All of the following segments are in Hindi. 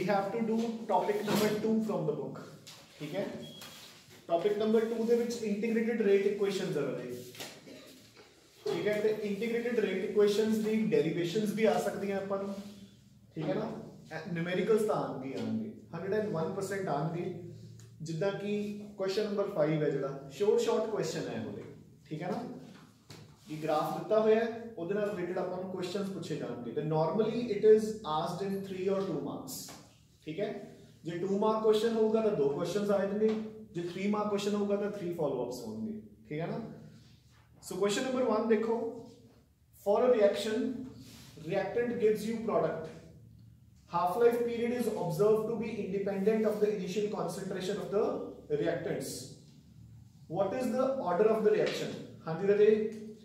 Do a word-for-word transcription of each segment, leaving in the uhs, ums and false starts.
Have to do topic number two from the book, ठीक है। Topic number two they which integrated rate equations आ रहे, ठीक है। तो integrated rate equations the derivations भी आ सकती हैं अपन, ठीक है ना। न्यूमेरिकल्स तो आएंगे आएंगे हंड्रेड एंड वन परसेंट आएंगे, जिदा कि क्वेश्चन नंबर फाइव है जो शॉर्ट शॉर्ट क्वेश्चन है वो, ठीक है ना। ये ग्राफ दिता हुआ है ਉਹਦੇ ਨਾਲ ਰਿਲੇਟਡ ਆਪਾਂ ਨੂੰ क्वेश्चंस पूछे जाएंगे। तो normally it is asked in three और टू मार्क्स, ठीक है। जो टू मार्क क्वेश्चन होगा तो दो क्वेश्चंस आ जाएंगे, जो थ्री मार्क क्वेश्चन होगा तो थ्री फॉलो अप्स होंगे, ठीक है ना। सो क्वेश्चन नंबर वन देखो, for a reaction reactant gives you product, half life period is observed to be independent of the initial concentration of the reactants. What is the order of the reaction? हाँ जी राजे,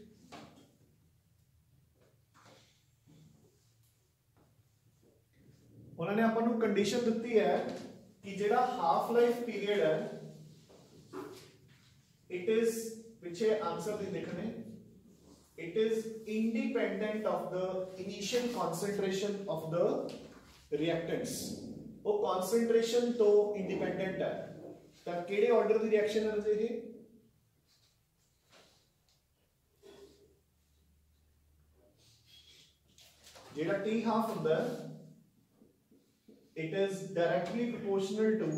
उन्होंने अपन को कंडीशन दी है कि जेड़ा हाफ लाइफ पीरियड है इट इज पीछे आंसर भी देखने, it is independent of the initial concentration of the reactants. वो कॉन्सेंट्रेशन तो इंडिपेंडेंट है, तो केड़े ऑर्डर दी रिएक्शन है ये, जेड़ा टी हाफ होता है it is directly proportional to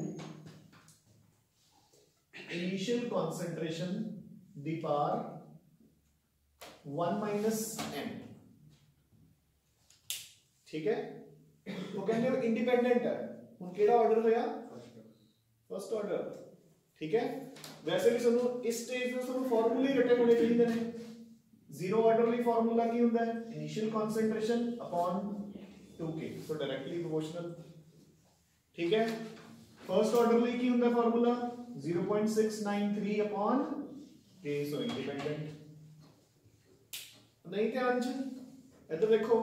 initial concentration the power one minus m, ठीक है। वो कहते हैं इंडिपेंडेंट है, हुन केड़ा ऑर्डर होया, फर्स्ट ऑर्डर, ठीक है। वैसे भी सुनो इस स्टेज पे सुनो फार्मूले रिटन होने चाहिए ने। जीरो ऑर्डर ਲਈ फार्मूला ਕੀ ਹੁੰਦਾ है, इनिशियल concentration upon टू के, so directly proportional, ठीक है। फर्स्ट ऑर्डर ਲਈ ਕੀ ਹੁੰਦਾ formula zero point six nine three upon k, so independent. नहीं ध्यान च इधर देखो,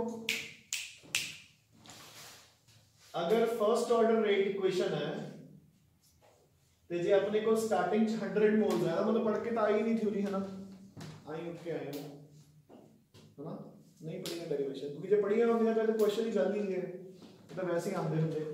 अगर फर्स्ट ऑर्डर रेट इक्वेशन है तो जे अपने को स्टार्टिंग च हंड्रेड मोल्स है, मतलब पढ़ के तो आई नहीं थ्योरी, है ना, आई उठ के आए है ना, नहीं पढ़ी डेरिवेशन, क्योंकि जो पढ़िया होंगे तो क्वेश्चन ही जल्दी है, तो वैसे ही आते होंगे।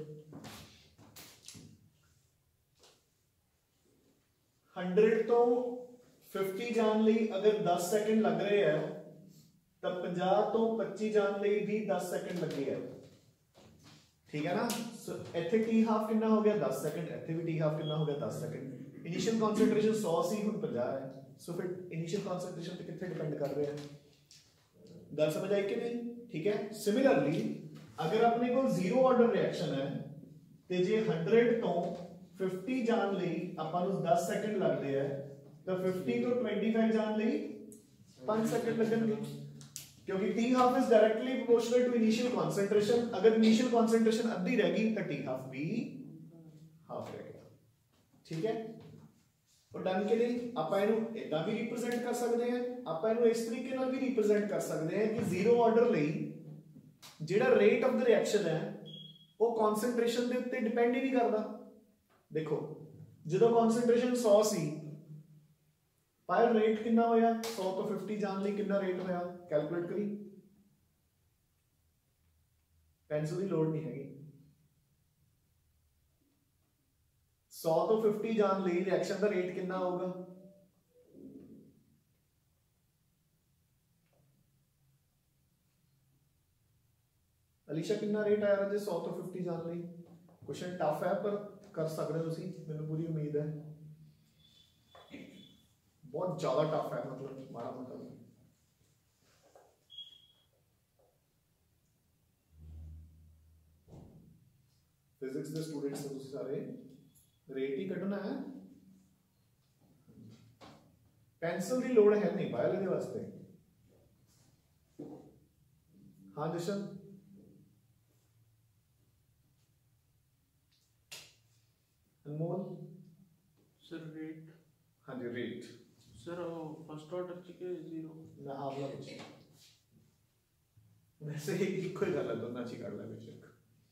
हंड्रेड तो फिफ्टी जान ली अगर दस सेकंड लग रहे हैं, तब पचास तो पच्चीस जान ली भी दस सेकंड लगे है, ठीक है ना। सो इथे टी हाफ कितना हो गया दस सेकंड, इथे भी टी हाफ कितना हो गया दस सेकंड। इनिशियल कॉन्सेंट्रेशन सौ सी हुन पचास है, सो फिर इनिशियल कॉन्सेंट्रेशन पे कितने डिपेंड कर रहे हैं, गल समझ आई कि नहीं, ठीक है। सिमिलरली अगर अपने को जीरो ऑर्डर रिएक्शन है ते जे हंड्रेड तो फिफ्टी जान ली अपन उस दस सेकंड लगते हैं, तो फिफ्टी तो ट्वेंटी फाइव जान ली पांच सेकंड लगेंगे, क्योंकि T half is directly proportional to initial concentration. अगर इनिशियल कॉन्सेंट्रेशन अद्धी रह गई तो टी हाफ भी हाफ रह गया, ठीक है। और डन के लिए ਆਪਾਂ ਇਹਨੂੰ ਇਦਾਂ ਵੀ ਰਿਪਰੈਜ਼ੈਂਟ ਕਰ ਸਕਦੇ ਹਾਂ, ਆਪਾਂ ਇਹਨੂੰ ਇਸ ਤਰੀਕੇ ਨਾਲ ਵੀ ਰਿਪਰੈਜ਼ੈਂਟ ਕਰ ਸਕਦੇ ਹਾਂ ਕਿ ਜ਼ੀਰੋ ਆਰਡਰ ਲਈ ਜਿਹੜਾ ਰੇਟ ਆਫ ਦ ਰਿਐਕਸ਼ਨ ਹੈ ਉਹ ਕਨਸੈਂਟ੍ਰੇਸ਼ਨ ਦੇ ਉੱਤੇ ਡਿਪੈਂਡ ਹੀ ਨਹੀਂ ਕਰਦਾ। देखो जो कॉन्सेंट्रेशन सौ सी, पर रेट कितना होया सौ तो फिफ्टी जान ली कितना रेट होया, कैलकुलेट करी, पेंसिल की लोड़ नहीं हैगी। सौ तो फिफ्टी जान ली, रिएक्शन का रेट कितना होगा, अलीशा कितना रेट आया राजे सौ तो फिफ्टी जान ली। क्वेश्चन टफ है पर कर सकते हो, मैंने पूरी उम्मीद है, बहुत ज्यादा टफ है, मतलब माड़ा मोटा फिजिक्स के स्टूडेंट्स ने तुसी सारे रेट ही कटना है, पेंसिल की लोड़ है नहीं पाया लेने वास्ते। हाँ जशन अनमोल सर रेट, हाँ जी रेट सर फर्स्ट ऑर्डर के जीरो ना आवला कुछ वैसे ही एक ही गल है, दोनों अच्छी कर ले बेशक।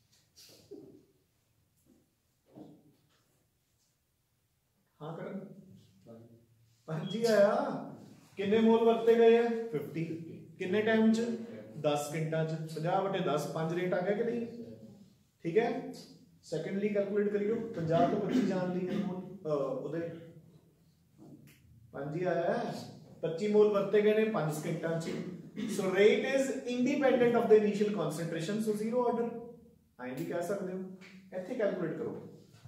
हाँ करन पांच ही आया, किन्ने मोल वरते गए हैं फिफ्टी, किन्ने टाइम च दस मिनटा च पचास बटे दस, पांच रेट आ गया कि नहीं, ठीक है। ਸੈਕੰਡਲੀ ਕੈਲਕੂਲੇਟ ਕਰਿਓ ਪੰਜਾਹ ਤੋਂ ਪੱਚੀ ਜਾਣ ਲਈ ਅਨਮੋਲ ਉਹਦੇ ਪੰਜ ਹੀ ਆਇਆ ਪੱਚੀ ਮੋਲ ਵਰਤੇ ਗਏ ਨੇ ਪੰਜ ਸਕਿੰਟਾਂ ਚ so rate is independent of the initial concentration so zero order ਐਂ ਵੀ ਕਹਿ ਸਕਦੇ ਹੋ ਇੱਥੇ ਕੈਲਕੂਲੇਟ ਕਰੋ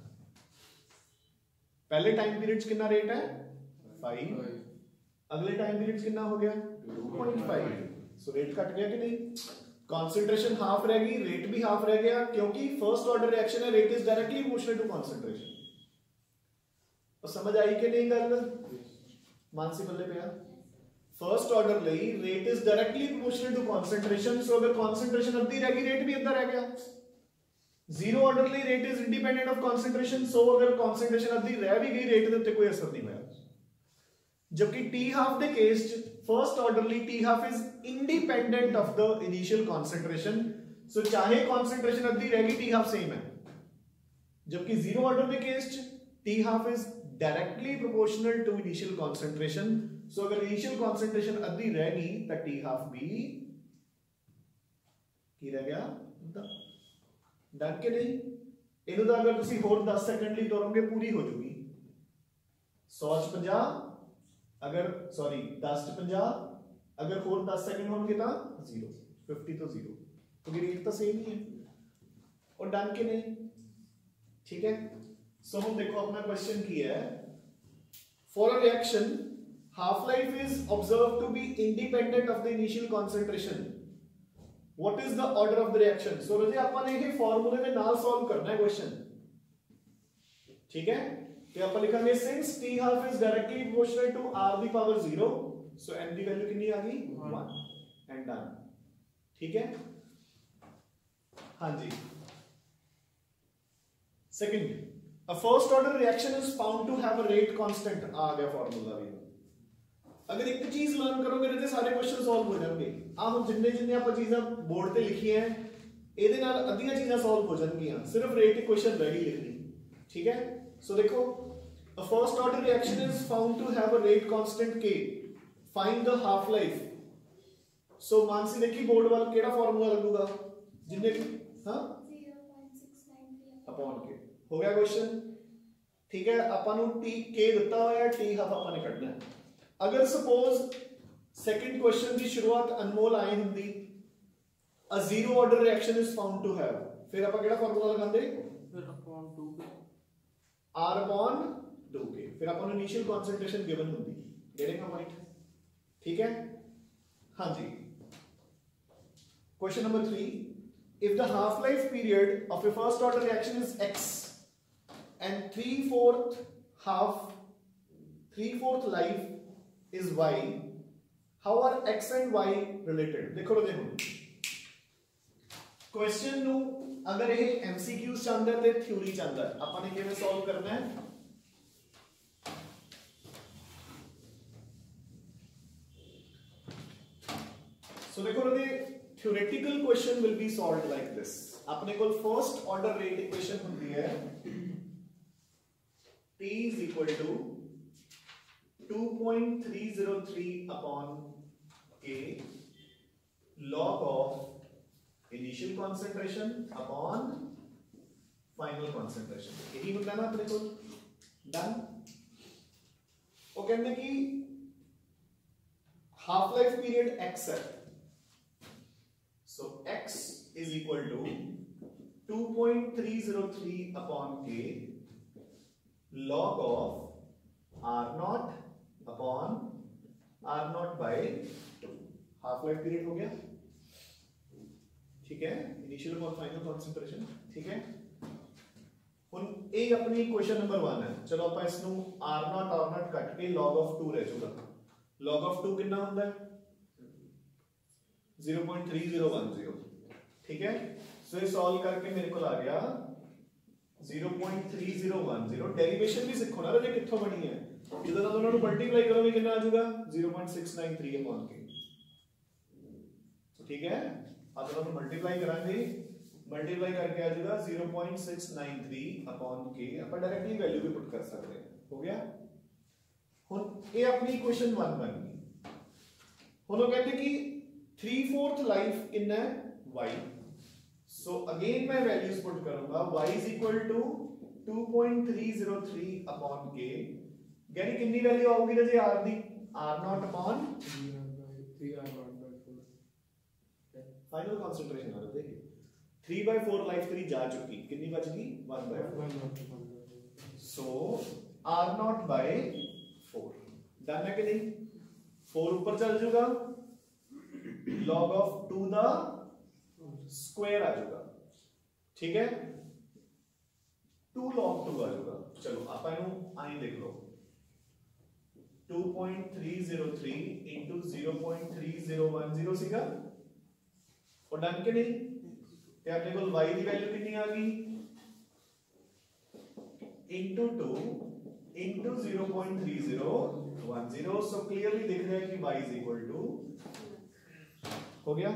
पहले टाइम पीरियड कितना रेट है फाइव अगले टाइम पीरियड कितना हो गया two point five so rate cut गया कि नहीं कंसंट्रेशन हाफ रह गई रेट भी हाफ रह गया क्योंकि फर्स्ट ऑर्डर रिएक्शन है rate is directly proportional to concentration और समझ आई कि नहीं गल मानसी बल्ले पे फर्स्ट ऑर्डर लई rate is directly proportional to concentration so अगर कंसंट्रेशन अद्धी रह गई रेट भी अद्धा रह गया जीरो ऑर्डर ਲਈ rate is independent of concentration so अगर कंसंट्रेशन अद्धी रह भी गई रेट ਦੇ ਉੱਤੇ ਕੋਈ ਅਸਰ ਨਹੀਂ ਹੋਇਆ जबकि टी हाफ ਦੇ ਕੇਸ ਚ फर्स्ट ऑर्डर ਲਈ T half is independent of the initial concentration so चाहे कंसंट्रेशन अद्धी रह गई टी हाफ सेम है जबकि जीरो ऑर्डर ਦੇ ਕੇਸ ਚ T half is directly proportional to initial concentration so अगर इनिशियल कंसंट्रेशन अद्धी रह गई तो टी हाफ भी ਕੀ रह गया डन के नहीं इनू तो अगर तुसी होर दस सेकंड ਲਈ ਤੋਰੋਗੇ पूरी हो जाएगी सौ च पचास अगर सॉरी दस च पचास अगर होर दस सेकंड होंगे तो जीरो फिफ्टी तो जीरो क्योंकि रेट तो सेम ही है और डन के नहीं ठीक है सो हम देखो अपना क्वेश्चन की है for a reaction half life is observed to be independent of the initial concentration What is the order of the reaction? So रजे अपन ने ये फॉर्मूले में नाल सॉल्व करना है क्वेश्चन ठीक है तो अपन लिखेंगे since t half is directly proportional to r the power zero so n की वैल्यू कितनी आ गई वन एंड डन ठीक है हाँ जी second a first order reaction is found to have a rate constant आ गया फॉर्मूला भी अगर एक चीज लर्न करोगे तो सारे क्वेश्चन सॉल्व हो जाएंगे आ हम जिन्ने जिन्ने आप चीज़ां बोर्ड पे लिखी हैं ਇਹਦੇ ਨਾਲ ਅੱਧੀਆਂ ਚੀਜ਼ਾਂ ਸੋਲਵ ਹੋ ਜਾਣਗੀਆਂ ਸਿਰਫ ਰੇਟ ਇਕੁਏਸ਼ਨ ਰਹਿ ਗਈ ਲਿਖਣੀ ਠੀਕ ਹੈ ਸੋ ਦੇਖੋ a first order reaction is found to have a rate constant k find the half life so Mansi ਦੇਖੀ ਬੋਰਡ ਵੱਲ ਕਿਹੜਾ ਫਾਰਮੂਲਾ ਲੱਗੂਗਾ ਜਿੰਨੇ ਹਾਂ zero point six nine three upon k हो गया क्वेश्चन ठीक है ਆਪਾਂ ਨੂੰ t k ਦਿੱਤਾ ਹੋਇਆ ਹੈ t ਹਾਫ ਆਪਾਂ ਨੇ ਕੱਢਣਾ ਹੈ अगर सपोज सेकंड क्वेश्चन की शुरुआत अनमोल आई हुंदी a zero order reaction is found to have फिर ਆਪਾਂ ਕਿਹੜਾ ਫਾਰਮੂਲਾ ਲਗਾਉਂਦੇ फिर upon two k r upon two k फिर ਆਪਾਂ ਨੂੰ ਇਨੀਸ਼ੀਅਲ ਕਨਸੈਂਟ੍ਰੇਸ਼ਨ ਗਿਵਨ ਹੁੰਦੀ ਗੈਟਿੰਗ ਅ ਪॉइंट ठीक है हाँ जी question number three if the half life period of a first order reaction is x and three fourth half three fourth life is y how are x and y related देखो रो देखो क्वेश्चन नु अगर ये एमसीक्यूज चाहता है ते थ्योरी चाहता है अपन ने किवें सॉल्व करना है सो देखो रो theoretical question will be solved like this अपने को फर्स्ट ऑर्डर रेट इक्वेशन होती है t is equal to two point three zero three upon k log of initial concentration upon final concentration यही होता है ना अपने को डन वो कहते हैं कि हाफ लाइफ पीरियड x है so x is equal to two point three zero three upon k log of r naught upon R naught by two half life period हो गया ठीक है इनिशियल और फाइनल कंसंट्रेशन ठीक है ਹੁਣ ਇਹ ਆਪਣੀ क्वेश्चन नंबर वन है चलो ਆਪਾਂ ਇਸ ਨੂੰ r naught r naught ਕੱਟ ਕੇ log of two ਰਹਿ ਜਾਊਗਾ log of two ਕਿੰਨਾ ਹੁੰਦਾ ਹੈ zero point three zero one zero ठीक है सो ये सॉल्व करके मेरे को आ गया zero point three zero one zero derivation भी सीखो ना रे कित्थों बनी है ਜਦੋਂ ਤਾਂ ਉਹਨਾਂ ਨੂੰ ਮਲਟੀਪਲਾਈ ਕਰੋਗੇ ਕਿੰਨਾ ਆ ਜਾਊਗਾ zero point six nine three upon k ਠੀਕ ਹੈ अब हम मल्टीप्लाई करांगे मल्टीप्लाई करके आ जाएगा zero point six nine three upon k अपन डायरेक्टली वैल्यू भी पुट कर सकते हैं हो गया हुन ये अपनी इक्वेशन वन बन गई हुन वो कहते कि three fourth लाइफ कितना है y सो अगेन मैं वैल्यूज पुट करूंगा y is equal to two point three zero three upon k, यानी कितनी वैल्यू आऊगी जी r दी, r naught upon three R naught by four. Final concentration आ रहा है three by four life three जा चुकी, कितनी बच गई one by four. So r naught by four done है कि नहीं, फोर ऊपर चल जाएगा, log of to the square आ जाएगा, ठीक है, टू log टू आ जाएगा। चलो आप इनू आई देख लो, two point three zero three into zero point three zero one zero सीगा और डन के नहीं, ते अपने को y की वैल्यू कितनी आ गई into two into zero point three zero one zero. So clearly दिख रहा है कि y is equal to हो गया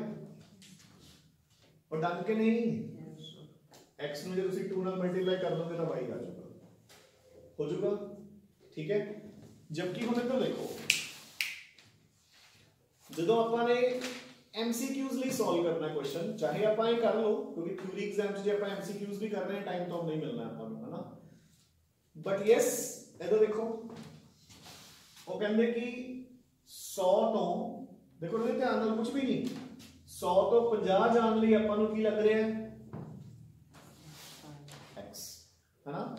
और डन के नहीं, x ਨੂੰ ਜੇ ਤੁਸੀਂ टू ਨਾਲ ਮਲਟੀਪਲਾਈ ਕਰ ਦੋਗੇ ਤਾਂ y ਆ ਜਾਊਗਾ, ਹੋ ਜਾਊਗਾ, ठीक है। जबकि ਹੁਣ तो देखो ਜਦੋਂ ਆਪਾਂ ਨੇ एमसीक्यूज ਲਈ सॉल्व करना है क्वेश्चन, चाहे ਆਪਾਂ ਇਹ ਕਰ ਲਓ ਕਿਉਂਕਿ ਥਿਊਰੀ ਐਗਜ਼ਾਮ 'ਚ ਜੇ ਆਪਾਂ एमसीक्यूज भी कर रहे हैं टाइम तो नहीं मिलना ਆਪਾਂ ਨੂੰ, है ना, बट यस ਇਹਦਾ देखो ਉਹ ਕਹਿੰਦੇ ਕਿ सौ ਤੋਂ देखो ਇਹਦੇ ਧਿਆਨ ਨਾਲ ਕੁਝ ਵੀ ਨਹੀਂ, सौ ਤੋਂ पचास ਜਾਣ ਲਈ ਆਪਾਂ ਨੂੰ ਕੀ ਲੱਗ ਰਿਹਾ ਹੈ x, है ना,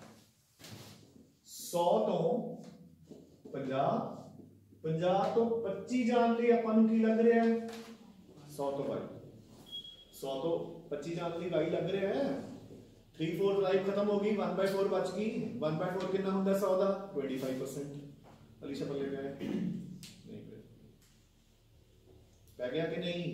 सौ ਤੋਂ पचास, पचास ਤੋਂ पच्चीस ਜਾਣ ਲਈ ਆਪਾਂ ਨੂੰ ਕੀ ਲੱਗ ਰਿਹਾ ਹੈ सौ ਤੋਂ y, सौ ਤੋਂ पच्चीस ਜਾਣ ਲਈ y ਲੱਗ ਰਿਹਾ ਹੈ, थ्री फोर लाइफ खत्म हो गई, वन बाय फोर बच गई, वन बाय फोर कितना होता है सौ का पच्चीस परसेंट। अलीशा पल्ले में है नहीं पे पै गया कि नहीं,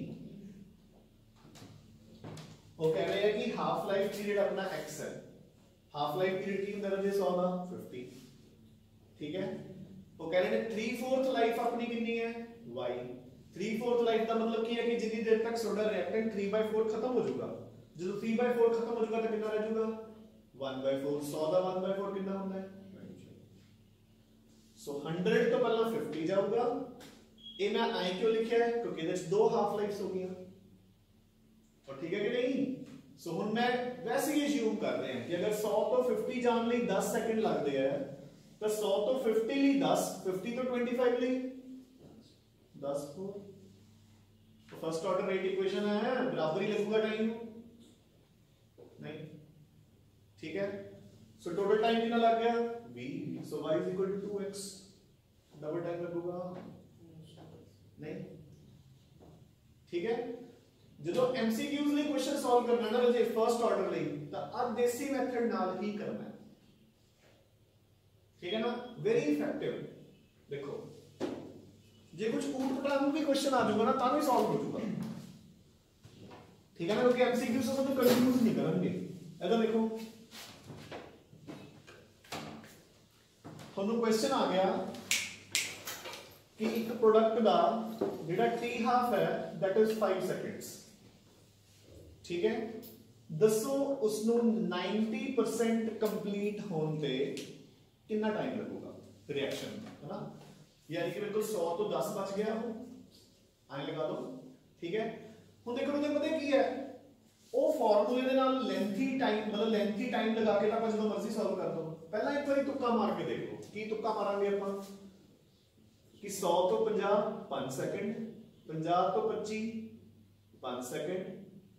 वो कह रहे हैं कि हाफ लाइफ पीरियड अपना x है, हाफ लाइफ पीरियड की होता है सौ का पचास, ठीक है। वो कह रहे हैं थ्री फोर्थ लाइफ अपनी कितनी है y, थ्री फोर्थ लाइफ का मतलब की है कि जितनी देर तक सोडा रिएक्टेंट थ्री बाय फोर खत्म हो जाएगा, जो थ्री बाय फोर खत्म हो जाएगा तो कितना रह जाएगा वन बाय फोर, सौ का वन बाय फोर कितना होता है, सो हंड्रेड तो पहला फिफ्टी जाऊगा, ये मैं आई क्यों लिखा है क्योंकि इधर दो हाफ लाइफ्स हो गई, और ठीक है कि नहीं। सो हुन मैं वैसे ही अज्यूम कर रहे हैं कि अगर सौ तो फिफ्टी जान ਲਈ दस सेकंड लगते हैं तो सौ तो फिफ्टी ਲਈ दस, फिफ्टी तो पच्चीस ਲਈ दस को फर्स्ट ऑर्डर रेट इक्वेशन है, बराबर ही लगेगा टाइम नहीं, ठीक है। सो टोटल टाइम कितना लग गया v, सो y is equal to two x, double time लगेगा नहीं, ठीक है। जो एमसीक्यूज ਲਈ क्वेश्चन सॉल्व करना है ना जे फर्स्ट ऑर्डर ਲਈ ਤਾਂ ਆ ਦੇਸੀ ਮੈਥਡ ਨਾਲ ਹੀ ਕਰਨਾ है, ठीक है ना, वेरी इफेक्टिव। देखो जे कुछ ऊट पटांग भी क्वेश्चन आ जाऊंगा ना ਤਾਂ भी सॉल्व हो जाऊगा, ठीक है ना, क्योंकि एमसीक्यू से तो कंफ्यूज नहीं करेंगे। इधर देखो ਤੁਹਾਨੂੰ क्वेश्चन आ गया कि एक प्रोडक्ट ਦਾ ਜਿਹੜਾ टी हाफ है दैट इज फाइव सेकंड्स, ठीक है। दसो उसनु नाइंटी परसेंट कंप्लीट होने पे कितना टाइम लगेगा रिएक्शन, है ना, यानी कि मेरे को सौ तो दस बच गया हो, आए लगा दो, ठीक है। ਹੁਣ देखो मुझे पता की है ਉਹ ਫਾਰਮੂਲੇ ਦੇ ਨਾਲ ਲੈਂਥੀ ਟਾਈਮ ਮਤਲਬ ਲੈਂਥੀ ਟਾਈਮ ਲਗਾ ਕੇ ਤਾਂ ਆਪਾਂ ਜਦੋਂ ਮਰਜ਼ੀ ਸੋਲਵ ਕਰ ਦੋ। ਪਹਿਲਾਂ ਇੱਕ ਵਾਰੀ ਤੁੱਕਾ ਮਾਰ ਕੇ ਦੇਖੋ, ਕੀ ਤੁੱਕਾ ਮਾਰਾਂਗੇ ਆਪਾਂ कि सौ तो पचास पांच सेकंड, पचास तो पच्चीस पांच सेकंड,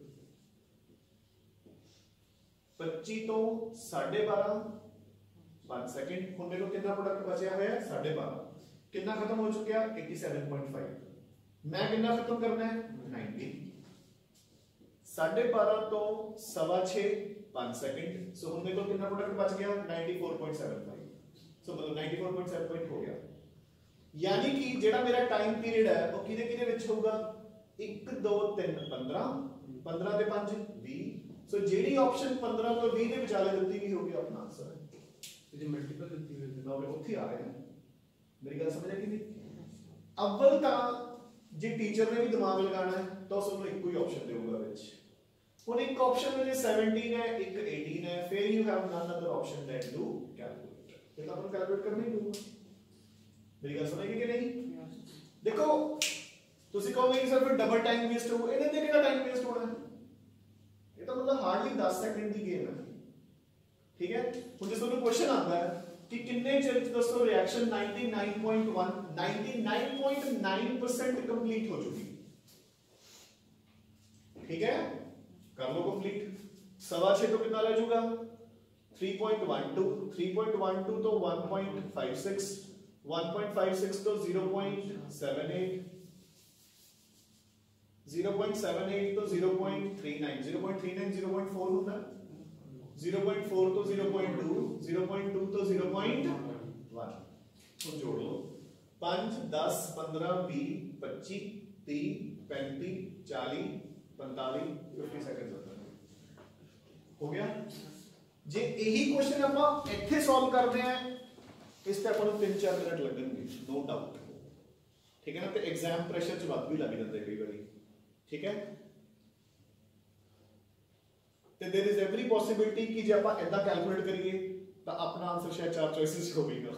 पच्चीस तो साढ़े बारह पांच सेकंड। हुण देखो कितना प्रोडक्ट बचा है साढ़े बारह, कितना खत्म हो चुका है सत्तासी पॉइंट फाइव, मैं कितना खत्म करना है नब्बे, साढ़े बारह तो सवा छह पांच सेकंड। सो हुण देखो कितना प्रोडक्ट बच गया चौरानवे पॉइंट सात पाँच, सो मतलब चौरानवे पॉइंट सात पाँच हो गया। यानी कि जेड़ा मेरा टाइम पीरियड है वो किदे किदे विच होगा एक दो तीन पंद्रह, पंद्रह ते पांच बीस। सो जेडी ऑप्शन पंद्रह तो बीस दे विचाले दित्ती गई होगी अपना आंसर है, ये मल्टीपल दित्ती हुई है ना उत्थे आ रहे हैं। मेरी गल समझ आई कि अव्वल ता जे टीचर ने भी दिमाग लगाना है तो उसको एक ही ऑप्शन देगा विच। हुन एक ऑप्शन में सत्रह है, एक अठारह है, फिर you have none other option that do calculate, फिर अपन कैलकुलेट करना ही होगा। मेरी गल समझ गए कि नहीं। देखो तुसी कहोगे कि सर फिर डबल टाइम वेस्ट हो, इहदे ते किहड़ा टाइम वेस्ट होना है, तो मतलब हार्डली दस सेकंड की गेम है, ठीक है। ਹੁਣ ਜੇ ਤੁਹਾਨੂੰ क्वेश्चन आता है कि किन्ने चिर च दसो रिएक्शन निन्यानवे पॉइंट एक निन्यानवे पॉइंट नौ परसेंट कंप्लीट हो चुकी, ठीक है, कर लो कंप्लीट। सवा छह तो कितना रह जाएगा तीन पॉइंट एक दो, तीन पॉइंट एक दो तो एक पॉइंट पाँच छह, एक पॉइंट पाँच छह तो ज़ीरो पॉइंट सात आठ, ज़ीरो पॉइंट सात आठ तो ज़ीरो पॉइंट तीन नौ, ज़ीरो पॉइंट तीन नौ ज़ीरो पॉइंट चार होता है, ज़ीरो पॉइंट चार तो ज़ीरो पॉइंट दो, ज़ीरो पॉइंट दो तो ज़ीरो पॉइंट एक, तो जोड़ लो पाँच दस पंद्रह बीस पच्चीस तीस पैंतीस चालीस पैंतालीस पचास सेकंड होता है, हो गया। जे यही क्वेश्चन आप इत्थे सॉल्व करते हैं इस पे अपन तीन चार मिनट लगेंगे नो डाउट, ठीक है ना। तो एग्जाम प्रेशर च वध भी लग जाता है कई बार, ठीक है। तो देयर इज एवरी पॉसिबिलिटी कि जे आप ऐसा कैलकुलेट करिए तो अपना आंसर शायद चार चॉइसेस होगा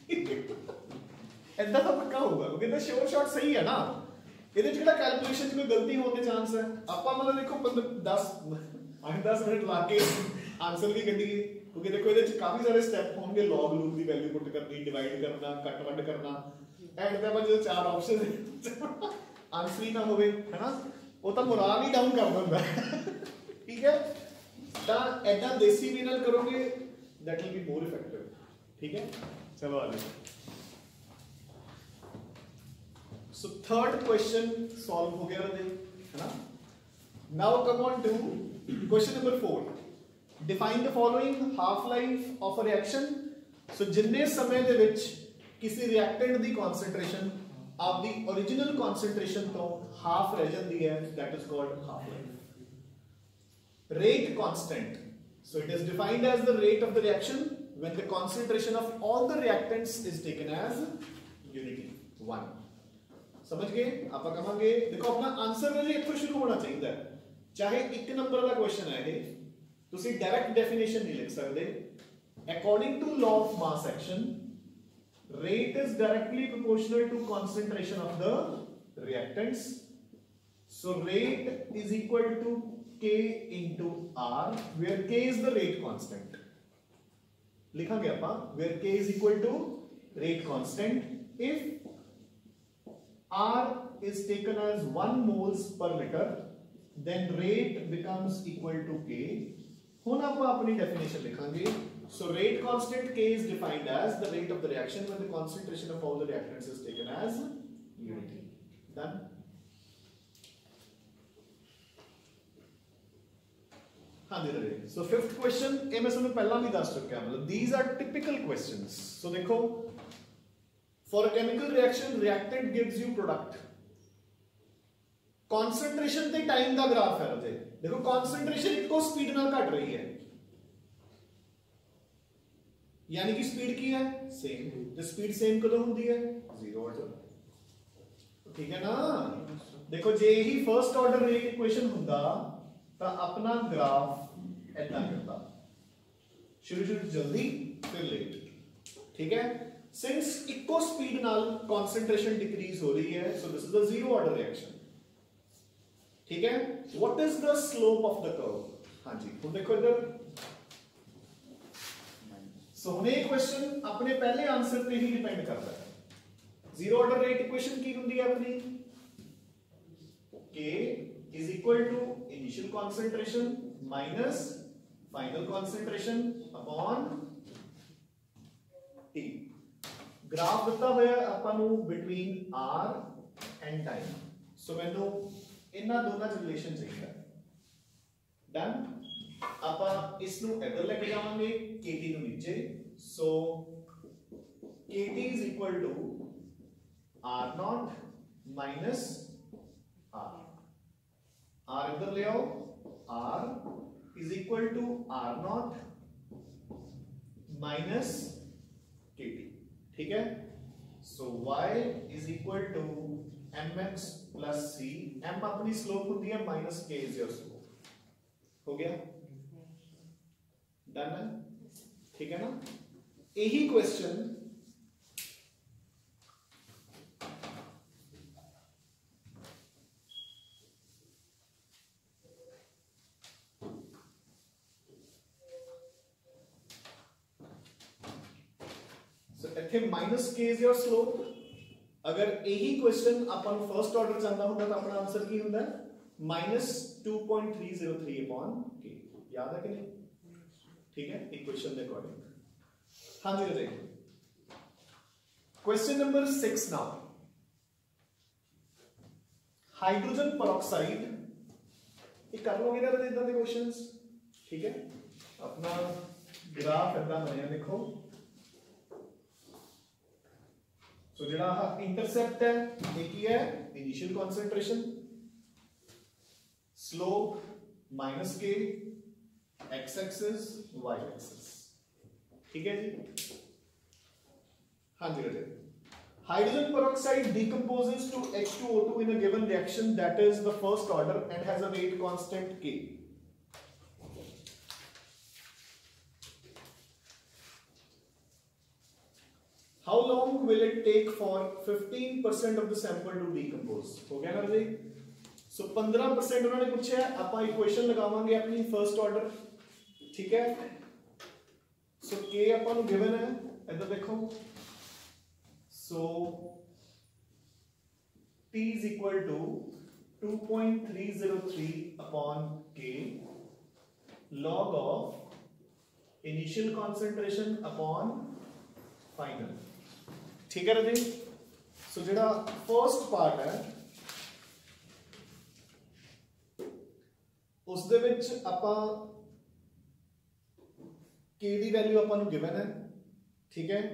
ऐसा तो पक्का होगा क्योंकि तो श्योर शॉट सही है ना। ਇਹਦੇ ਚ ਕਿਹੜਾ ਕੈਲਕੂਲੇਸ਼ਨ ਚ ਕੋਈ ਗਲਤੀ ਹੋਣ ਦੇ ਚਾਂਸ ਹੈ। ਆਪਾਂ ਮਤਲਬ ਦੇਖੋ दस आठ दस मिनट ला के आंसर भी ਕੱਢੀਏ क्योंकि देखो ਇਹਦੇ ਚ ਕਾਫੀ ਸਾਰੇ ਸਟੈਪ ਹੋਣਗੇ, ਲੌਗ ਲੂਪ ਦੀ ਵੈਲਿਊ ਪੁੱਟ ਕਰਨੀ, ਡਿਵਾਈਡ ਕਰਨਾ, ਕੱਟ ਵੱਡ ਕਰਨਾ, ਐਂਡ ਤੇ ਆਪਾਂ ਜਦੋਂ ਚਾਰ ਆਪਸ਼ਨ ਆਂਸਰ ਹੀ ਨਾ ਹੋਵੇ ਹੈਨਾ ਉਹ ਤਾਂ ਮੋਰਲ ਹੀ ਡਾਊਨ ਕਰ ਦਿੰਦਾ, ਠੀਕ ਹੈ। ਤਾਂ ਐਦਾਂ ਦੇਸੀ ਵੀ ਨਾਲ ਕਰੋਗੇ that will be more effective, ठीक है। चलो आगे। So third question solve हो गया है ना। Now come on to question number four. Define the following half life of a reaction. So जिन्ने समय दे विच किसी reactant दी concentration आप दी original concentration तो half रह जाती है, that is called half life. Rate constant. So it is defined as the rate of the reaction when the concentration of all the reactants is taken as unity one. समझ गए। आप कहांगे देखो अपना आंसर भी इत्थों शुरू होना चाहिए, चाहे एक नंबर का क्वेश्चन है ये तुसी डायरेक्ट डेफिनेशन नहीं लिख सकते। According to law of mass action rate is directly proportional to concentration of the reactants. So rate is equal to K into R, where K is the rate constant. लिखांगे अपन where K is equal to rate constant if R is taken as one moles per liter, then rate becomes equal to K. हुन अपन अपनी definition लिखांगे. So rate constant K is defined as the rate of the reaction when the concentration of all the reactants is taken as unity. Done. So fifth question, ये मैं तुम्हें पहला भी दस चुका मतलब these are typical questions. So देखो, for a chemical reaction, reactant gives you product. Concentration ते time का ग्राफ है रहे. देखो concentration इको speed नाल घट रही है, यानी कि स्पीड की है सेम, तो स्पीड सेम कदों होती है जीरो ऑर्डर, ठीक है ना। देखो जे ही फर्स्ट ऑर्डर रेट इक्वेशन हुंदा तो अपना ग्राफ ऐसा करता, शुरू शुरू जल्दी फिर लेट, ठीक है। सिंस इको स्पीड नाल कंसंट्रेशन डिक्रीज हो रही है, so this is a zero order reaction, ठीक है। What is the slope of the curve? हां जी, तो देखो इधर सो so, ये क्वेश्चन अपने पहले आंसर पे ही डिपेंड करता है। जीरो ऑर्डर रेट इक्वेशन की होती है अपनी K is equal to initial concentration minus final concentration upon T. Graph दिता होया अपन नु between R and time. So मैंने इन्ना दोनों च रिलेशन चाहिए। Done. ਆਪਾਂ ਇਸ ਨੂੰ ਇੱਧਰ ਲੈ ਕੇ ਜਾਵਾਂਗੇ, Kt ਨੂੰ ਨੀਚੇ, so Kt is equal to R naught minus R. R ਇੱਧਰ ले आओ, R is equal to R naught minus Kt, ठीक है। so Y is equal to mx plus c, m अपनी स्लोप होती है minus k is your slope, हो गया। डन है, ठीक है ना। यही क्वेश्चन ਇੱਥੇ minus k is your slope। अगर यही क्वेश्चन अपन फर्स्ट ऑर्डर चाहता होता तो अपना आंसर की होता है minus two point three zero three upon K. याद है कि नहीं? ठीक है, इक्वेशन के अकॉर्डिंग। हाँ जी रजे, question number six now. Hydrogen peroxide, ये कर लोगे ना रजे इधर के क्वेश्चंस? ठीक है, अपना ग्राफ इतना बनाया देखो। सो जेड़ा इंटरसेप्ट है एक ही है initial concentration, slope minus K, X axis Y axis. ठीक है जी। हाँ जी रजे, hydrogen peroxide decomposes to H two O two in a given reaction that is the first order and has a weight constant K. How long will it take for fifteen percent of the sample to decompose? हो गया ना जी? So पंद्रह परसेंट उन्होंने पूछा है, आप इक्वेशन लगावांगे अपनी फर्स्ट ऑर्डर। ठीक है, सो so, K अपन गिवन है, इधर देखो। So T is equal to two point three zero three upon K log of initial concentration upon final। ठीक है रजी। सो जेड़ा फर्स्ट पार्ट है उस दे विच आपां K दी वैल्यू आपां नूं गिवन है। ठीक है,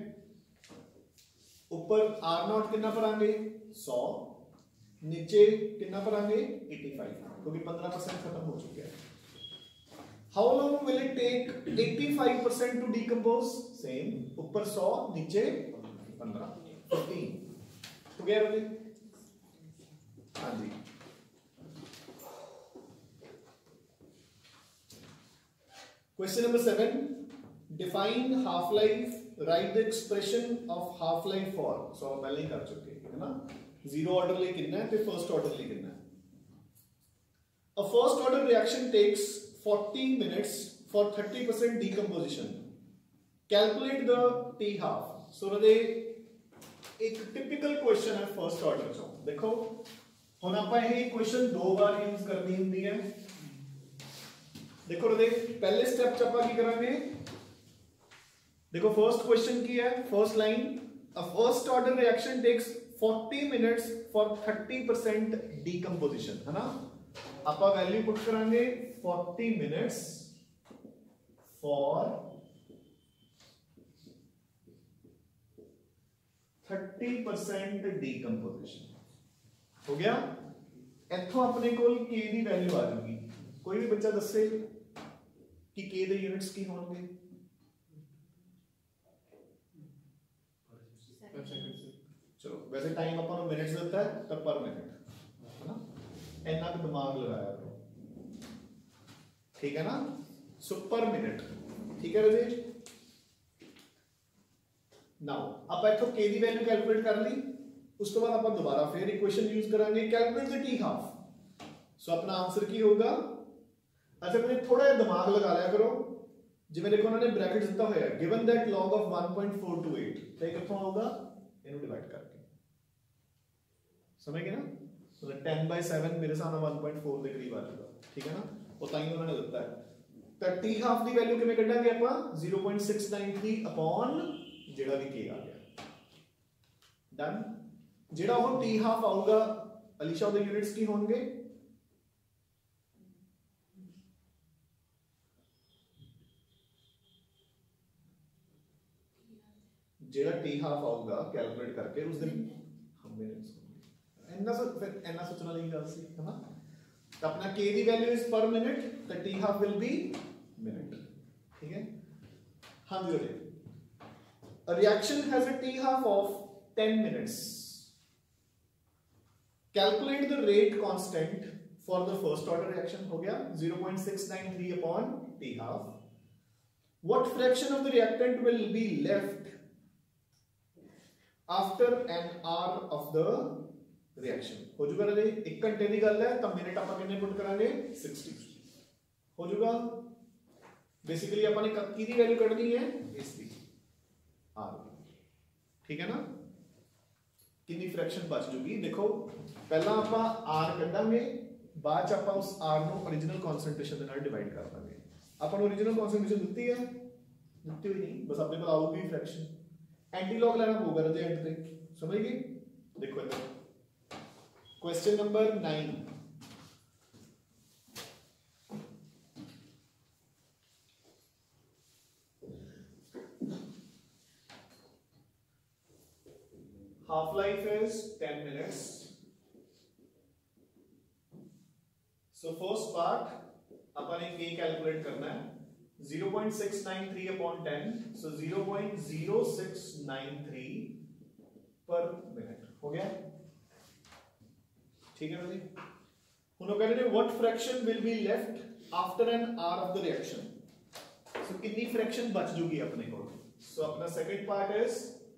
ऊपर R नॉट कितना पढ़ांगे सौ, नीचे कितना पढ़ांगे पचासी, क्योंकि पंद्रह परसेंट खत्म हो चुके हैं। How long will it take eighty-five percent to decompose? Same, ऊपर सौ नीचे पंद्रह, पंद्रह। तो क्या बोले? हाँ जी, question number seven, define half life, write the expression of half life for. So पहले ही कर चुके हैं ना, जीरो ऑर्डर ले कितना है तो फर्स्ट ऑर्डर ले कितना है। A first order reaction takes forty minutes for thirty percent decomposition. Calculate the T half. So रदे एक टिपिकल क्वेश्चन है फर्स्ट ऑर्डर चो। देखो हुण आपां ये क्वेश्चन दो बार यूज करनी हुंदी है। देखो रदे पहले स्टेप च आपां की करांगे, देखो फर्स्ट क्वेश्चन की है, first line, a first order reaction takes forty minutes for thirty percent decomposition, है ना। आप वैल्यू पुट करांगे forty minutes for thirty percent decomposition। हो गया, इथों अपने कोल K दी वैल्यू आ जाएगी। कोई भी बच्चा दसे कि K दे यूनिट्स की होंगे? चलो वैसे टाइम अपन मिनट्स देता है तो पर मिनट, है ना, इतना तो दिमाग लगाया करो। ठीक है ना, सो पर मिनट। ठीक है रजी। नाउ आप इथों K दी वैल्यू कैलकुलेट कर ली, उस तो बाद आप दोबारा फिर इक्वेशन यूज करांगे, calculate the T half. So अपना आंसर की होगा, अच्छा मैंने थोड़ा सा दिमाग लगा लिया करो, जिवें देखो उन्होंने ब्रैकेट दिता होया है, given that log of one point four two eight, तो ये कितना होगा, इन्हें डिवाइड करके समझ गए ना। तो ten by seven मेरे सामने one point four के करीब आ जाएगा। ठीक है ना, वो ताई उन्होंने दिता है। तो T हाफ दी वैल्यू किवें कढांगे ਆਪਾਂ zero point six nine three upon जेड़ा भी K आ गया। डन। जेड़ा वो T हाफ आऊगा अलीशा ਉਹਦੇ यूनिट्स की होंगे, जेड़ा T हाफ आऊगा कैलकुलेट करके उस दिन हम मिनट्स इतना सो फिर इतना सोचना नहीं गल सी, है ना। तो अपना K दी वैल्यू इज पर मिनट, तो T half will be minute. ठीक है, हाँ जी। A reaction has a T half of ten minutes. Calculate the rate constant for the first order reaction। हो गया zero point six nine three upon T half. What fraction of the reactant will be left after an hour of the reaction? हो जाएगा रे, एक घंटे की गल है तो मिनट आप कितने पुट करांगे sixty हो जाएगा। बेसिकली अपन ने की दी वैल्यू कढनी है इसकी R। ठीक है ना कितनी फ्रैक्शन बच जूगी देखो पहला ਆਪਾਂ r ਕੱਢਾਂਗੇ ਬਾਅਦ ਚ ਆਪਾਂ ਉਸ r ਨੂੰ origignal concentration ਦੇ ਨਾਲ ਡਿਵਾਈਡ ਕਰ ਦਾਂਗੇ ਆਪਾਂ ਨੂੰ origignal concentration ਦਿੱਤੀ ਹੈ ਦਿੱਤੀ ਹੋਈ ਨਹੀਂ ਬਸ ਆਪਣੇ ਕੋਲ ਆਊਗੀ ਫ੍ਰੈਕਸ਼ਨ ਐਂਟੀ ਲੌਗ ਲੈਣਾ ਪਊਗਾ ਰਦੇ ਐਂਡ ਤੇ ਸਮਝ ਗਏ ਦੇਖੋ ਇੱਧਰ question number nine half life is ten minutes so first part अपन एक ये कैलकुलेट करना है zero point six nine three upon ten so zero point zero six nine three per minute हो गया ठीक है ना जी हुन कह रहे what fraction will be left after an hour of the reaction so कितनी फ्रैक्शन बच जूगी अपने को सो अपना second part is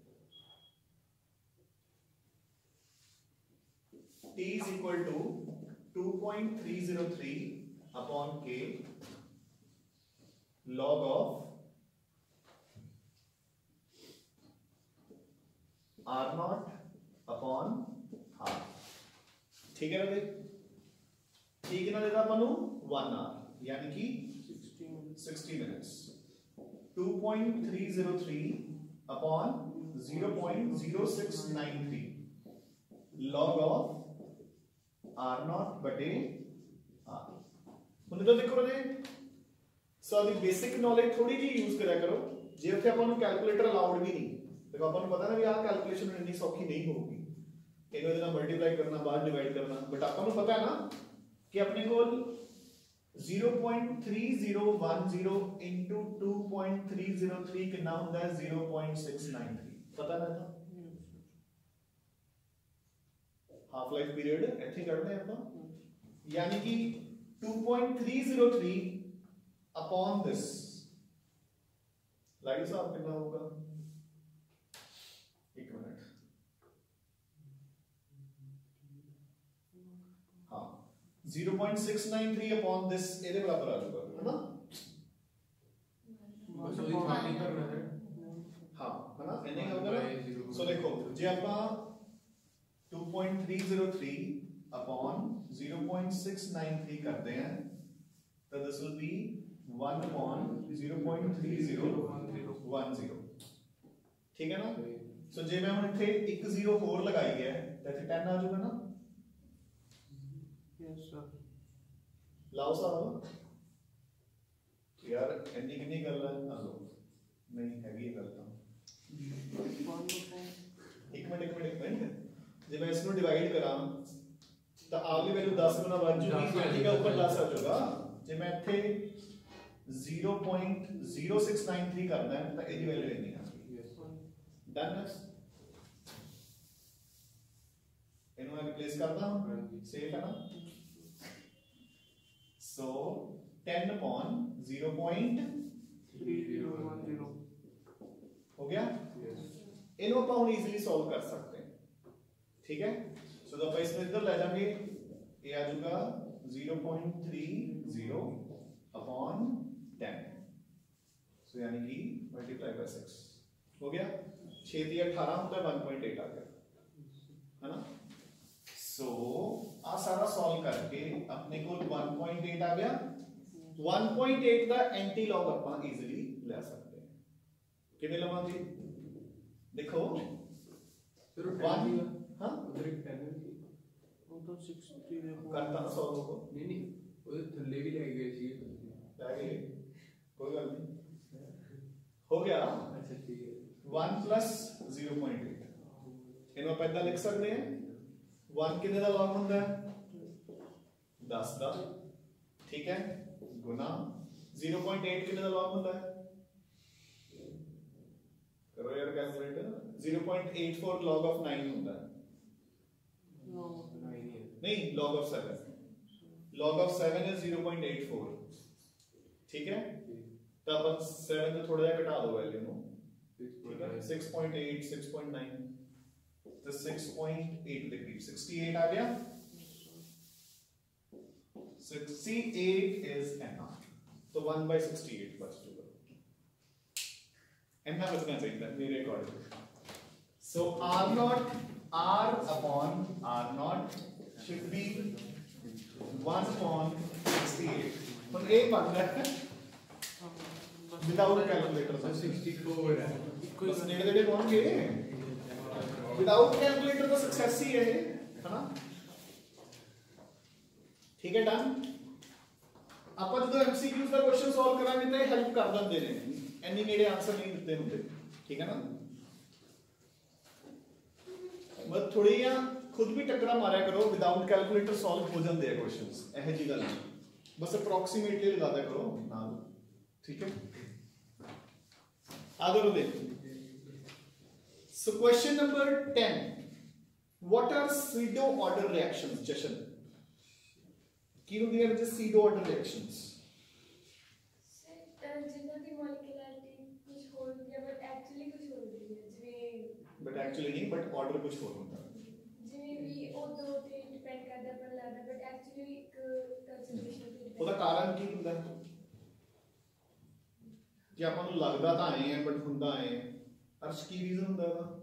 t is equal to two point three zero three upon k log of r naught upon r ठीक है ना ठीक है ना देता अपन वन आवर यानी कि sixty minutes two point three zero three upon zero point zero six nine three log of r naught बटे r ਹੁਣ तो देखो रे सो दी बेसिक नॉलेज थोड़ी जी यूज करा करो जे ਉੱਥੇ ਆਪਾਂ ਨੂੰ ਕੈਲਕੂਲੇਟਰ ਅਲਾਉਡ ਵੀ ਨਹੀਂ ਦੇਖੋ ਆਪਾਂ ਨੂੰ ਪਤਾ ਨਾ ਵੀ ਆਹ ਕੈਲਕੂਲੇਸ਼ਨ ਇੰਨੀ ਸੌਖੀ नहीं होगी ਇਹਨੂੰ ਇਹਦੇ ਨਾਲ ਮਲਟੀਪਲਾਈ ਕਰਨਾ ਬਾਅਦ ਡਿਵਾਈਡ ਕਰਨਾ ਬਟ ਆਪਾਂ ਨੂੰ ਪਤਾ ਹੈ ਨਾ ਕਿ ਆਪਣੇ ਕੋਲ zero point three zero one zero into two point three zero three ਕਿੰਨਾ ਹੁੰਦਾ ਹੈ zero point six nine three ਪਤਾ ਨਾ ਤਾਂ ਹਾਫ ਲਾਈਫ ਪੀਰੀਅਡ ਇੱਥੇ ਕੱਢਦੇ ਆਪਾਂ ਯਾਨੀ ਕਿ two point three zero three upon this लाइट साहब कितना होगा एक मिनट हाँ zero point six nine three upon this ਇਹਦੇ ਬਰਾਬਰ ਆ ਜਾਊਗਾ है ना बस वही फाइंड करना है हाँ है ना इतने का होगा सो देखो जे ਆਪਾਂ two point three zero three upon zero point six nine three करते हैं तो this will be one upon zero point three zero one zero ठीक है ना सो जे मैं ਹੁਣ ਇੱਥੇ ਇੱਕ zero ਹੋਰ ਲਗਾਈ ਹੈ ਤਾਂ ਇੱਥੇ ten ਆ ਜਾਊਗਾ ਨਾ यस सर ਲਾਓ ਸਾਹਿਬ ਯਾਰ ਇੰਨੀ ਕਿੰਨੀ ਗੱਲ ਹੈ ਆ ਲਓ ਨਹੀਂ ਹੈਗੀ ਇਹ ਗੱਲ ਤਾਂ ਇੱਕ ਮਿੰਟ ਇੱਕ ਮਿੰਟ ਇੱਕ ਮਿੰਟ ਜੇ ਮੈਂ ਇਸ ਨੂੰ ਡਿਵਾਈਡ ਕਰਾਂ ਤਾਂ ਆਗਲੀ ਵੈਲਿਊ ਦਸ ਗੁਣਾ ਵੱਧ ਜੂਗੀ ਯਾਨੀ ਕਿ ਉੱਪਰ ਦਸ ਆ ਜਾਊਗਾ ਜੇ ਮੈਂ ਇੱਥੇ zero point zero six nine three करना है तो ਇਹਦੀ ਵੈਲਿਊ ਇੰਨੀ ਆਉਂਦੀ ਹੈ ਡਨ ਇਹਨੂੰ ਮੈਂ ਰਿਪਲੇਸ ਕਰਦਾ ਹਾਂ ਸੇਫ ਹੈ ਨਾ ਸੋ ten upon zero point three zero one zero हो गया ਇਹਨੂੰ ਆਪਾਂ ਹੁਣ ਈਜ਼ੀਲੀ ਸੋਲਵ ਕਰ ਸਕਦੇ ਹਾਂ ਠੀਕ ਹੈ ਸੋ ਤਾਂ ਆਪਾਂ ਇਸ ਨੂੰ ਇੱਧਰ ਲੈ ਜਾਵਾਂਗੇ ਇਹ ਆ ਜਾਊਗਾ zero point three zero upon ten so यानी कि मल्टीप्लाई बाय six हो गया छह दिया अठारह होता है one point eight आ गया है ना सो आ सारा सॉल्व करके अपने को one point eight आ गया one point eight का एंटी लॉग अपन इजीली ले सकते हैं कितने लवांगे देखो फिर one हां उधर एक टेन है वो तो sixty करता सॉल्व को नहीं नहीं उधर थल्ले भी ले गए सी गए कोई गल नहीं हो गया अच्छा ठीक है one plus zero point eight ਇਹਨੂੰ ਆਪਾਂ ਇਦਾਂ ਲਿਖ ਸਕਦੇ ਹਾਂ one ਕਿੰਨੇ ਦਾ ਲੌਗ ਹੁੰਦਾ ਹੈ ਦਸ ਦਾ ਠੀਕ ਹੈ ਗੁਣਾ zero point eight ਕਿੰਨੇ ਦਾ ਲੌਗ ਹੁੰਦਾ ਹੈ ਕਰੋ ਯਾਰ calculator zero point eight four log of nine ਹੁੰਦਾ ਹੈ नहीं log of seven log of seven is zero point eight four ठीक है तो अपन seven से थोड़ा जिहा घटा दो वैल्यू नु ठीक है six point eight six point nine तो six point eight के करीब sixty-eight आ गया sixty-eight is n तो one by sixty-eight बच जाएगा n ना बचना चाहिए मेरे according So R naught, R upon R naught should be one upon sixty-eight. पर एक बन रहा है विदाउट कैलकुलेटर तो सिक्सटी-फोर है बस नेड़े नेड़े पहुंच गए विदाउट कैलकुलेटर तो सक्सेस ही है है ना ठीक है डन ਆਪਾਂ ਜਦੋਂ ਐਮਸੀਕਿਊਜ਼ ਦਾ ਕੁਐਸਚਨ ਸੋਲਵ ਕਰਾਂਗੇ ਤਾਂ ਇਹ ਹੈਲਪ ਕਰ ਦਿੰਦੇ ਨੇ ਇੰਨੀ ਨੇੜੇ ਆਨਸਰ ਨਹੀਂ ਦਿੱਤੇ ਹੁੰਦੇ ਠੀਕ ਹੈ ਨਾ ਬਸ ਥੋੜੀ ਜਿਹਾ खुद भी टकरा मारिया करो विदाउट कैलकुलेटर सॉल्व हो जाते हैं क्वेश्चंस यह जी गल बस अप्रोक्सीमेटली लगा दिया करो नाल ठीक है आगे बढ़ो so question number ten what are pseudo order reactions जशन की होंदी है विच सीडो ऑर्डर रिएक्शंस जिन्ना दी मॉलिक्यूलरिटी कुछ हो रही है बट एक्चुअली कुछ हो रही है जिਵੇਂ बट एक्चुअली नहीं बट ऑर्डर कुछ और होता है ਵੀ ਉਹ ਦੋ ਤੇ ਡਿਪੈਂਡ ਕਰਦਾ ਪਰ ਲੱਗਦਾ ਬਟ ਐਕਚੁਅਲੀ ਇੱਕ ਕੰਸੈਂਟ੍ਰੇਸ਼ਨ ਤੇ ਉਹਦਾ ਕਾਰਨ ਕੀ ਹੁੰਦਾ ਹੈ ਕਿ ਆਪਾਂ ਨੂੰ ਲੱਗਦਾ ਤਾਂ ਐ ਹੈ ਬਟ ਹੁੰਦਾ ਐ ਅਰਸ਼ ਕੀ ਰੀਜ਼ਨ ਹੁੰਦਾ ਇਹਦਾ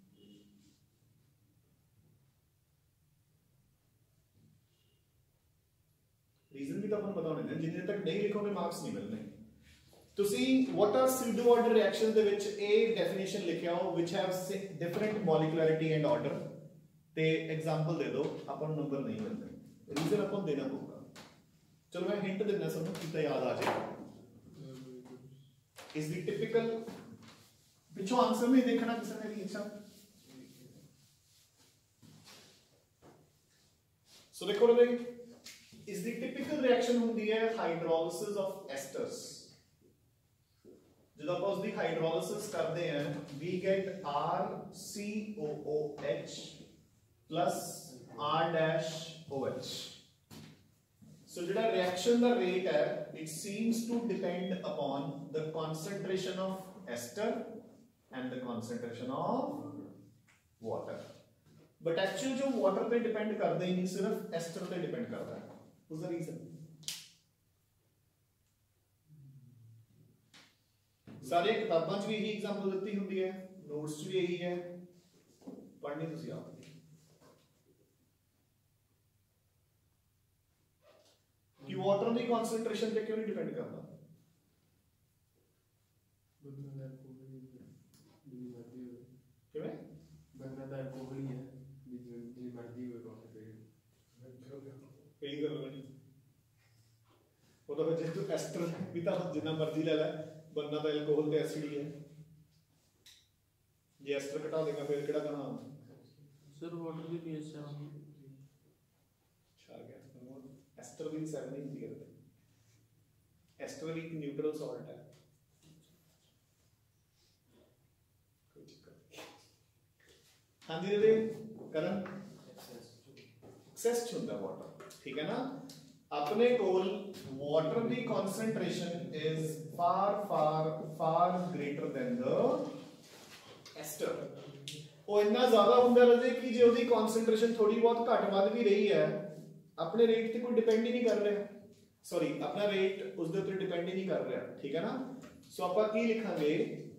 ਰੀਜ਼ਨ ਵੀ ਤਾਂ ਆਪਾਂ ਨੂੰ ਪਤਾ ਹੋਣਾ ਚਾਹੀਦਾ ਜਿੰਨੇ ਤੱਕ ਨਹੀਂ ਲਿਖੋਗੇ ਮਾਰਕਸ ਨਹੀਂ ਮਿਲਣੇ ਤੁਸੀਂ what are pseudo order reactions ਦੇ ਵਿੱਚ ਇਹ ਡੈਫੀਨੇਸ਼ਨ ਲਿਖਿਆ ਹੋ which have different molecularity and order ਤੇ एग्जांपल दे दो अपन नंबर नहीं मिलते रीजन अपन देना होगा चलो मैं हिंट देना सबको कितना याद आ जाएगा इज द टिपिकल पिछो आंसर में देखना किसी ने भी अच्छा सो देखो रे इज द टिपिकल रिएक्शन होती है हाइड्रोलिसिस ऑफ एस्टर्स जब आप उसकी हाइड्रोलिसिस करते हैं we get R C O O H plus R dash OH. So जो reaction the rate है, it seems to depend upon the concentration of ester and the concentration of water. But actually जो water पे depend करते ही नहीं सिर्फ ester पे depend करता है. What's the reason? सारे किताबों च भी यही एग्जांपल देती होती है, नोट्स च भी यही है, पढ़नी तुसी आप कि वाटर की कंसंट्रेशन पे क्यों नहीं डिपेंड करता ਕਿਵੇਂ ਬੰਦਾ ਦਾ ਕੋਹਲੀ ਹੈ ਜਿੰਨੀ ਮਰਜ਼ੀ ਹੋਵੇ ਕੰਸੈਂਟ੍ਰੇਸ਼ਨ ਕਈ ਗੱਲ ਨਹੀਂ ਉਹ ਤਾਂ ਜੇ ਤੂੰ ਐਸਟਰ ਵੀ ਤਾਂ ਜਿੰਨਾ ਮਰਜ਼ੀ ਲੈ ਲੈ ਬੰਨਾ ਤਾਂ ਐਲਕੋਹਲ ਤੇ ਐਸਿਡ ਹੀ ਹੈ ਜੇ ਐਸਟਰ ਘਟਾ ਦੇਗਾ ਫਿਰ ਕਿਹੜਾ ਕਹਣਾ सर वाटर भी पीएच सेवन छा गया एस्टर भी सेवन ही होती है एस्टर भी एक न्यूट्रल सॉल्ट है कोई चक्कर हाँ जी दे करण एक्सेस होता है वाटर ठीक है ना अपने कोल वाटर की concentration is far far far greater than the ester ਉਹ ਇੰਨਾ ਜ਼ਿਆਦਾ ਹੁੰਦਾ ਰਹੇ ਕਿ ਜੇ ਉਹਦੀ ਕਨਸੈਂਟ੍ਰੇਸ਼ਨ ਥੋੜੀ ਬਹੁਤ ਘੱਟ ਵੱਧ ਵੀ ਰਹੀ ਹੈ ਆਪਣੇ ਰੇਟ ਤੇ ਕੋਈ ਡਿਪੈਂਡ ਹੀ ਨਹੀਂ ਕਰ ਰਿਹਾ ਸੌਰੀ ਆਪਣਾ ਰੇਟ ਉਸ ਦੇ ਉੱਤੇ ਡਿਪੈਂਡ ਹੀ ਨਹੀਂ ਕਰ ਰਿਹਾ ਠੀਕ ਹੈ ਨਾ ਸੋ ਆਪਾਂ ਕੀ ਲਿਖਾਂਗੇ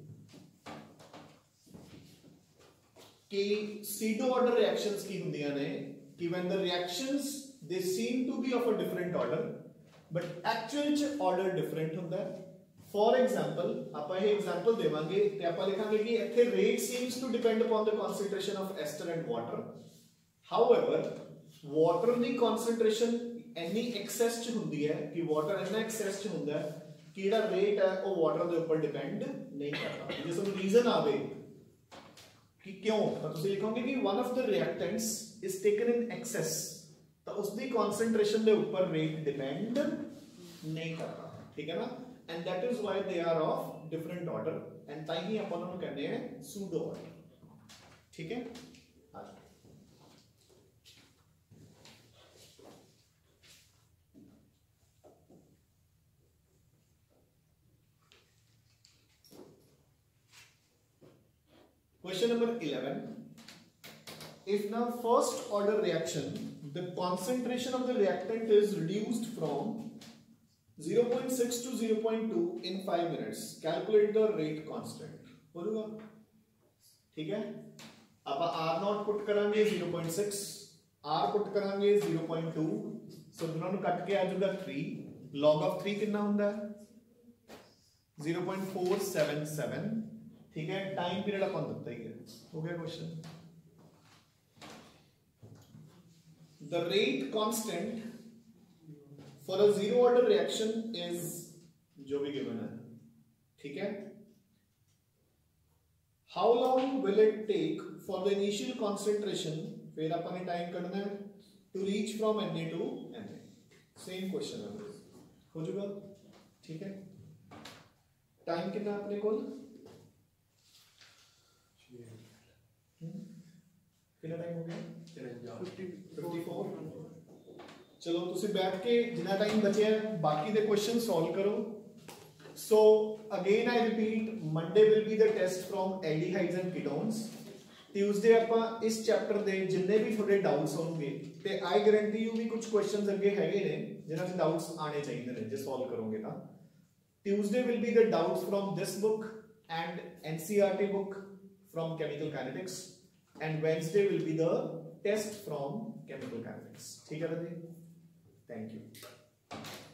ਕਿ ਸੀਡੋ ਆਰਡਰ ਰਿਐਕਸ਼ਨਸ ਕੀ ਹੁੰਦੀਆਂ ਨੇ ਕਿ when the reactions they seem to be of a different order but actual ਚ order different ਹੁੰਦਾ ਹੈ For example, ਆਪਾਂ ਇਹ एग्जांपल देवांगे ਤੇ ਆਪਾਂ ਲਿਖਾਂਗੇ ਕਿ ਇੱਥੇ rate seems to depend upon the concentration of ester and water. However, water the concentration ਇੰਨੀ excess ਚ ਹੁੰਦੀ ਹੈ ਕਿ water ਇੰਨਾ excess ਚ ਹੁੰਦਾ ਹੈ ਕਿ ਜਿਹੜਾ rate ਹੈ ਉਹ water ਦੇ ਉੱਪਰ depend ਨਹੀਂ ਕਰਦਾ. ਜੇ ਤੁਹਾਨੂੰ ਰੀਜ਼ਨ ਆਵੇ ਕਿ ਕਿਉਂ ਤਾਂ ਤੁਸੀਂ ਲਿਖੋਗੇ ਕਿ one of the reactants is taken in excess ਤਾਂ ਉਸ ਦੀ concentration ਦੇ ਉੱਪਰ rate depend ਨਹੀਂ ਕਰਦਾ. ਠੀਕ ਹੈ ਨਾ? And that is why they are of different order and ताई ही अपन उन्हें कहते हैं pseudo order ठीक है question number eleven if now first order reaction the concentration of the reactant is reduced from zero point six to zero point two in five minutes calculate the rate constant हो जाएगा ठीक है ਆਪਾਂ r naught पुट करांगे zero point six, r put करांगे zero point two, सो दोनों ਨੂੰ ਕੱਟ ਕੇ ਆ ਜਾਊਗਾ three, log of three कितना ਹੁੰਦਾ है zero point four seven seven, ठीक है। टाइम पीरियड अपन ਦਿੱਤਾ ही है, हो गया question. The rate constant for a zero order reaction is जो भी given है, ठीक है। How long will it take for the initial concentration, फिर अपन ने टाइम करना है, to reach from Na to Na, same question है, हो जाएगा, ठीक है। टाइम कितना अपने को, कितना टाइम हो गया चौवन। चलो तुसी बैठ के जितना टाइम बचे बाकी दे क्वेश्चन सॉल्व करो। So again I repeat, Monday will be the test from aldehydes and ketones. Tuesday ਆਪਾਂ ਇਸ ਚੈਪਟਰ ਦੇ ਜਿੰਨੇ ਵੀ ਤੁਹਾਡੇ ਡਾਊਟਸ ਹੋਣਗੇ ਤੇ ਆਈ ਗਾਰੰਟੀ ਯੂ ਵੀ ਕੁਝ ਕੁਐਸਚਨਸ ਅੱਗੇ ਹੈਗੇ ਨੇ ਜਿਨ੍ਹਾਂ 'ਚ ਡਾਊਟਸ ਆਣੇ ਚਾਹੀਦੇ ਨੇ ਜੇ ਸੋਲਵ ਕਰੋਗੇ ਤਾਂ। Tuesday will be the doubts from this book and NCERT book from chemical kinetics, and Wednesday will be the test from chemical kinetics, ठीक है राधे, थैंक यू।